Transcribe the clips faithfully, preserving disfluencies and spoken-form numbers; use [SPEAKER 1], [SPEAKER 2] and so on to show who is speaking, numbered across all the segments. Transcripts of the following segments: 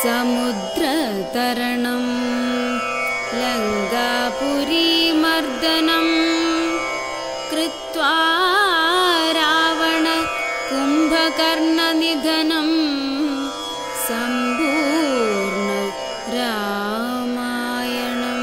[SPEAKER 1] സമുദ്രതരണം ലങ്കാപുരീമർദ്ദനം കൃത്വാ രാവണ കുംഭകർണനിധനം സമ്പൂർണ്ണ രാമായണം.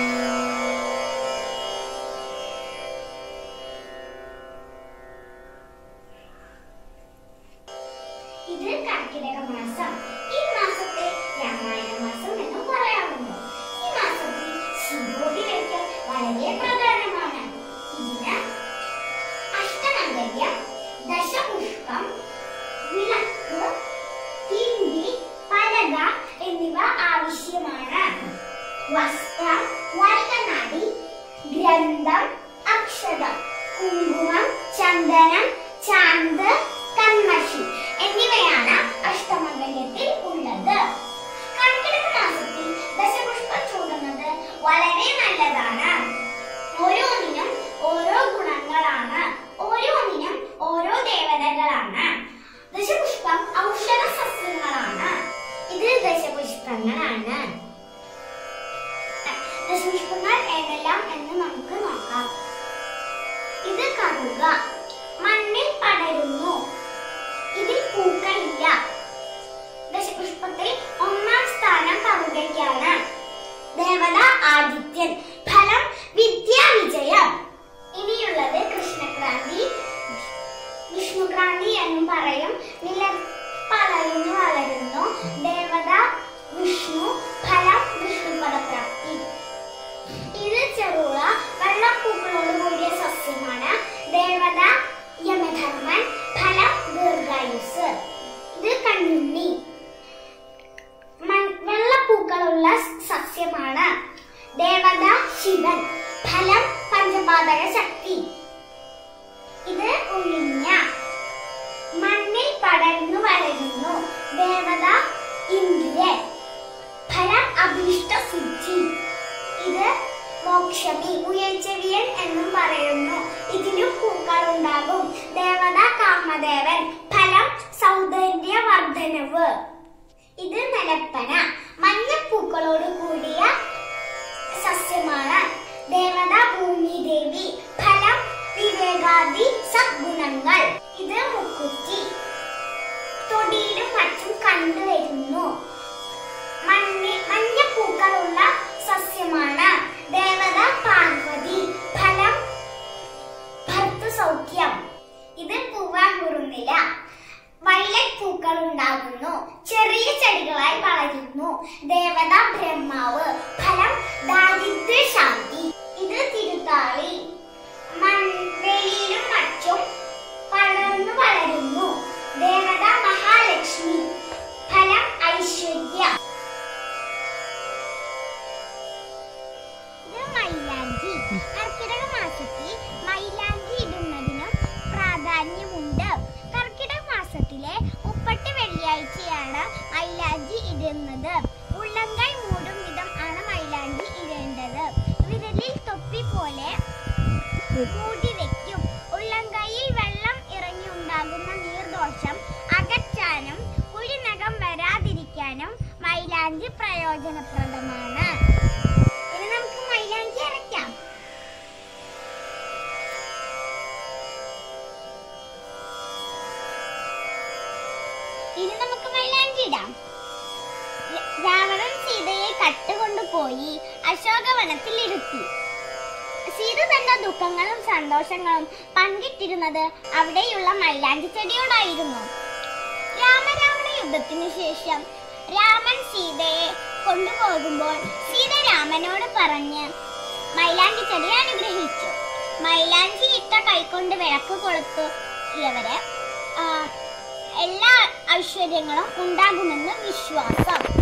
[SPEAKER 2] ഇത് കർക്കിടക മാസം. ഈ മാസത്തെ രാമായണ മാസം എന്ന് പറയാറുണ്ട്. ഈ മാസത്തിൽ ശിവോതി വയ്ക്കൽ വളരെ പ്രധാനമാണ്. ഇതിന് അഷ്ടമംഗല്യം, ദശപുഷ്പം, വിളക്ക്, തിണ്ടി, പലക എന്നിവ ആവശ്യമാണ്. വസ്ത്രം, വരകനാടി, ഗ്രന്ഥം, അക്ഷതം, കുങ്കുമം, ചന്ദനം, ചാന്ത്, കന്മഷി എന്നിവയാണ് അഷ്ടമംഗല്യത്തിൽ ഉള്ളത്. കർക്കിടക മാസത്തിൽ ദശപുഷ്പം ചൂടുന്നത് വളരെ നല്ലതാണ്. ഓരോന്നിനും ഓരോ ഗുണങ്ങളാണ്, ഓരോന്നിനും ഓരോ ദേവതകളാണ്. ദശപുഷ്പം ഔഷധ സസ്യങ്ങളാണ്. ഇത് ദശപുഷ്പങ്ങളാണ്. ദശപുഷ്പങ്ങൾ ഏതെല്ലാം എന്ന് നമുക്ക് നോക്കാം. ഇത് കറുക, മണ്ണിൽ പടരുന്നു. ഇതിൽ പൂക്കളില്ല. ദശപുഷ്പത്തിൽ ഒന്നാം സ്ഥാനം കറുകയ്ക്കാണ്. ദേവത ആദിത്യൻ. ഫലം വിദ്യാവിജയം. ഇനിയുള്ളത് കൃഷ്ണക്രാന്തി, വിഷ്ണുക്രാന്തി എന്നും പറയും. നില പടരുന്നു വളരുന്നു. ദേവത വിഷ്ണു. ഫലം വിഷ്ണുപദപ്രാപ്തി. ഇത് ചെറുള വെള്ളപ്പൂക്കളോട് കൂടിയ സസ്യമാണ്. ദേവത യമധർമ്മൻ. ഫലം ദീർഘായുസ്. ഇത് കണ്ണുണ്ണി. വെള്ളപ്പൂക്കളുള്ള സസ്യമാണ്. ദേവത ശിവൻ. ഫലം പഞ്ചപാതക ശക്തി. ഇത് ഉഴിഞ്ഞ. മണ്ണിൽ പടർന്നു വളരുന്നു. ദേവത ഇന്ദ്രൻ. ഫലം അഭീഷ്ട സിദ്ധി. ഇത് മോക്ഷമി, ഉയർച്ചെവിയൻ എന്നും പറയുന്നു. ഇതിലും പൂക്കളുണ്ടാകും. ദേവത കാമദേവൻ. ഫലം സൗന്ദര്യവർദ്ധനവ്. ഇത് നിലപ്പന. മഞ്ഞപ്പൂക്കളോട് കൂടിയ സസ്യമാണ്. ദേവത ഭൂമിദേവി. ഫലം വിവേകാദി സദ്ഗുണങ്ങൾ. ഇത് മുക്കുറ്റി. തൊടിയിലും മറ്റും കണ്ടുവരുന്നു. മഞ്ഞപ്പൂക്കളുള്ള സസ്യമാണ്. ദേവത പാർവതി. ഫലം ഭർത്തൃസൗഖ്യം. ഇത് പൂവാങ്കുറുന്നില. വയലറ്റ് പൂക്കൾ ഉണ്ടാകുന്നു. ചെറിയ ചെടികളായി വളരുന്നു. ദേവത ബ്രഹ്മാവ്. ഫലം ദാരിദ്ര്യശാന്തി. ഇത് തിരുത്താളി. വെളിയിലും മറ്റും പടർന്നു വളരുന്നു. ദേവത മഹാലക്ഷ്മി. ഫലം ഐശ്വര്യം. മൈലാഞ്ചി. കർക്കിടക മാസത്തിൽ മൈലാഞ്ചി ഇടുന്നതിനും പ്രാധാന്യമുണ്ട്. കർക്കിടക മാസത്തിലെ മുപ്പട്ട് വെള്ളിയാഴ്ചയാണ് മൈലാഞ്ചി ഇടുന്നത്. ഉള്ളങ്കൈ മൂടും വിധം ആണ് മൈലാഞ്ചി ഇടേണ്ടത്. വിരലിൽ തൊപ്പി പോലെ മൂടി വെക്കും. ഉള്ളങ്കൈയിൽ വെള്ളം ഇറങ്ങി ഉണ്ടാകുന്ന നീർദോഷം അകറ്റാനും കുഴിനകം വരാതിരിക്കാനും മൈലാഞ്ചി പ്രയോജനപ്രദമാണ്. ഇനി നമുക്ക് മൈലാഞ്ചി അരയ്ക്കാം. ഇനി നമുക്ക് മൈലാഞ്ചി ഇടാം. രാവണൻ സീതയെ കട്ടുകൊണ്ടുപോയി അശോകവനത്തിൽ ഇരുത്തി. സീത തന്റെ ദുഃഖങ്ങളും സന്തോഷങ്ങളും പങ്കിട്ടിരുന്നത് അവിടെയുള്ള മൈലാഞ്ചി ചെടിയോടായിരുന്നു. രാമരാവണ യുദ്ധത്തിനു ശേഷം രാമൻ സീതയെ കൊണ്ടുപോകുമ്പോൾ സീത രാമനോട് പറഞ്ഞ് മൈലാഞ്ചി ചെടി അനുഗ്രഹിച്ചു. മൈലാഞ്ചി ഇട്ട കൈകൊണ്ട് വിളക്ക് കൊളുത്തു ഇവര് എല്ലാ ഐശ്വര്യങ്ങളും ഉണ്ടാകുമെന്ന് വിശ്വാസം.